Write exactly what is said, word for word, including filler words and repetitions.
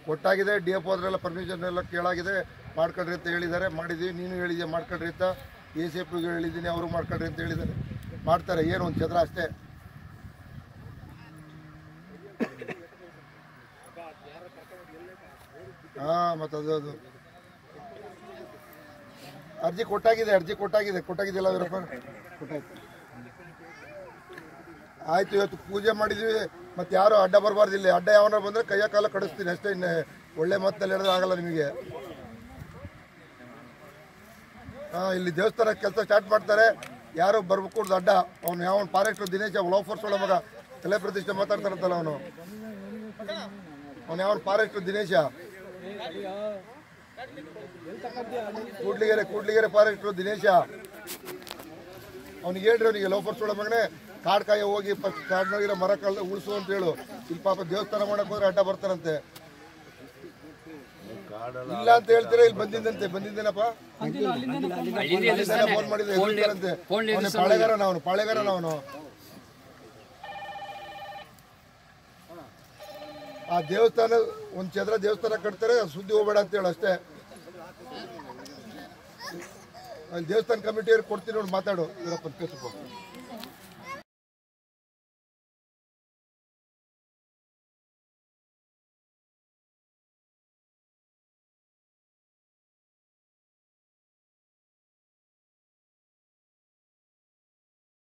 ಕೊಟ್ಟಾಗಿದೆ. D F ಹೋದ್ರೆಲ್ಲ permission ಎಲ್ಲ ಕೇಳಾಗಿದೆ, ಮಾಡ್ಕೊಳ್ರಿ ಅಂತ ಹೇಳಿದ್ದಾರೆ. ಮಾಡಿದ್ದೀವಿ, ನೀನು ಹೇಳಿದ್ಯಾ ಮಾಡ್ಕೊಳ್ರಿ ಅಂತ. ಎ ಸಿ ಎಫ್ ಪಿಗೆ ಹೇಳಿದ್ದೀನಿ, ಅವರು ಮಾಡ್ಕೊಳ್ರಿ ಅಂತ ಹೇಳಿದ್ದಾರೆ. ಮಾಡ್ತಾರೆ, ಏನು ಒಂದು ಛತ್ರ ಅಷ್ಟೇ. ಹಾಂ, ಮತ್ತು ಅದು ಅದು ಅರ್ಜಿ ಕೊಟ್ಟಾಗಿದೆ, ಅರ್ಜಿ ಕೊಟ್ಟಾಗಿದೆ ಕೊಟ್ಟಾಗಿದೆಯಲ್ಲ ವೀರಪ್ಪ, ಕೊಟ್ಟಾಯ್ತು. ಆಯಿತು, ಇವತ್ತು ಪೂಜೆ ಮಾಡಿದ್ವಿ. ಮತ್ತು ಯಾರು ಅಡ್ಡ ಬರಬಾರ್ದಿಲ್ಲ. ಅಡ್ಡ ಯಾವನ ಬಂದರೆ ಕೈಯ ಕಾಲ ಕಡಿಸ್ತೀನಿ ಅಷ್ಟೇ. ಇನ್ನು ಒಳ್ಳೆ ಮಾತಲ್ಲಿ ಹೇಳಿದ್ರೆ ಆಗಲ್ಲ ನಿಮಗೆ. ಹಾಂ, ಇಲ್ಲಿ ದೇವಸ್ಥಾನ ಕೆಲಸ ಸ್ಟಾರ್ಟ್ ಮಾಡ್ತಾರೆ, ಯಾರು ಬರ್ಬೇಕು ಅಡ್ಡ. ಅವನು ಯಾವನು ಫಾರೆಸ್ಟರ್ ದಿನೇಶ ಲೋಫರ್ಸ್ ಒಳ ಮಗ ತಲೆ ಪ್ರತಿಷ್ಠೆ ಮಾತಾಡ್ತಾರಂತಲ್ಲ ಅವನು. ಅವನು ಯಾವನು ಫಾರೆಸ್ಟರ್ ದಿನೇಶ ಕೂಡ್ಲಿಗೆರೆ ಕೂಡ್ಲಿಗೆರೆ ಫಾರೆಸ್ಟರ್ ದಿನೇಶ. ಅವ್ನಿಗೆ ಹೇಳ್ರಿ, ಅವನಿಗೆ ಲೋಫರ್ಸ್ ಒಳ ಮಗನೇ ಕಾಡು ಕಾಯ ಹೋಗಿ ಫಸ್ಟ್ ಕಾಡಿನೋಗಿರೋ ಮರ ಕಳ್ದ ಉಳಿಸು ಅಂತ ಹೇಳು. ಇಲ್ಲಿ ಪಾಪ ದೇವಸ್ಥಾನ ಮಾಡಕ್ ಹೋದ್ರೆ ಅಡ್ಡ ಬರ್ತಾರಂತೆ. ಇಲ್ಲ ಅಂತ ಹೇಳ್ತೀರಾ? ಇಲ್ಲಿ ಬಂದಿದ್ದಂತೆ, ಬಂದಿದ್ದೇನಪ್ಪ ಫೋನ್ ಮಾಡಿದ್ರೆ ಹೇಳ್ತಾರಂತೆ. ಅವನು ಪಾಳೆಗಾರನ, ಅವನು ಪಾಳೆಗಾರನ ಅವನು. ಆ ದೇವಸ್ಥಾನ ಒಂದು ಚದ್ರ ದೇವಸ್ಥಾನ ಕಟ್ತಾರೆ, ಸುದ್ದಿ ಹೋಗ್ಬೇಡ ಅಂತ ಹೇಳು ಅಷ್ಟೇ. ಅಲ್ಲಿ ದೇವಸ್ಥಾನ ಕಮಿಟಿಯವ್ರಿಗೆ ಕೊಡ್ತೀನಿ ನೋಡಿ, ಮಾತಾಡು ವೀರಪ್ಪನ ಕೇಸಪ್ಪ.